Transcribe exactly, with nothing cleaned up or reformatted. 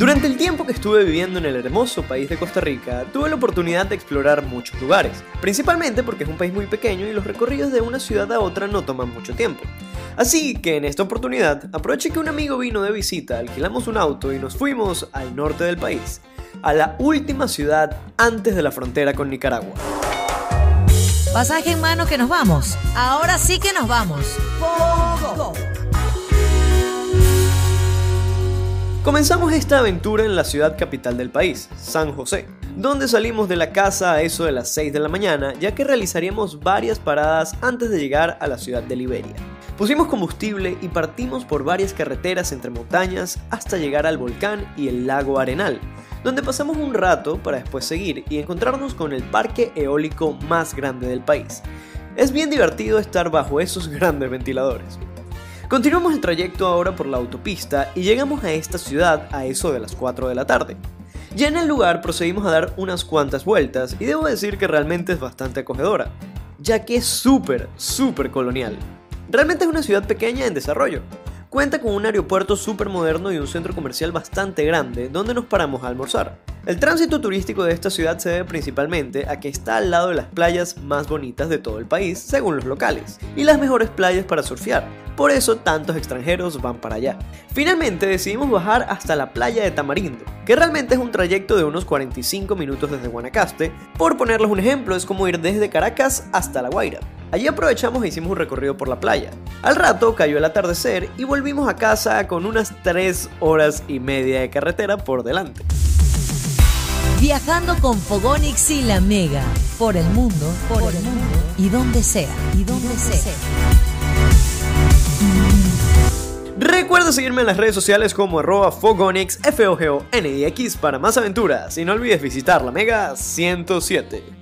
Durante el tiempo que estuve viviendo en el hermoso país de Costa Rica, tuve la oportunidad de explorar muchos lugares, principalmente porque es un país muy pequeño y los recorridos de una ciudad a otra no toman mucho tiempo. Así que en esta oportunidad, aproveché que un amigo vino de visita, alquilamos un auto y nos fuimos al norte del país, a la última ciudad antes de la frontera con Nicaragua. Pasaje en mano que nos vamos. Ahora sí que nos vamos. Pogo. Comenzamos esta aventura en la ciudad capital del país, San José, donde salimos de la casa a eso de las seis de la mañana, ya que realizaríamos varias paradas antes de llegar a la ciudad de Liberia. Pusimos combustible y partimos por varias carreteras entre montañas hasta llegar al volcán y el lago Arenal, donde pasamos un rato para después seguir y encontrarnos con el parque eólico más grande del país. Es bien divertido estar bajo esos grandes ventiladores. Continuamos el trayecto ahora por la autopista y llegamos a esta ciudad a eso de las cuatro de la tarde. Ya en el lugar procedimos a dar unas cuantas vueltas y debo decir que realmente es bastante acogedora, ya que es súper, súper colonial. Realmente es una ciudad pequeña en desarrollo. Cuenta con un aeropuerto súper moderno y un centro comercial bastante grande donde nos paramos a almorzar. El tránsito turístico de esta ciudad se debe principalmente a que está al lado de las playas más bonitas de todo el país, según los locales, y las mejores playas para surfear. Por eso tantos extranjeros van para allá. Finalmente decidimos bajar hasta la playa de Tamarindo, que realmente es un trayecto de unos cuarenta y cinco minutos desde Guanacaste. Por ponerles un ejemplo, es como ir desde Caracas hasta La Guaira. Allí aprovechamos e hicimos un recorrido por la playa. Al rato cayó el atardecer y volvimos a casa con unas tres horas y media de carretera por delante. Viajando con Fogonix y La Mega, por el mundo, por, por el mundo, mundo, y donde sea, y donde, donde sea. sea. Recuerda seguirme en las redes sociales como arroba Fogonix, F O G O N I X para más aventuras y no olvides visitar La Mega ciento siete.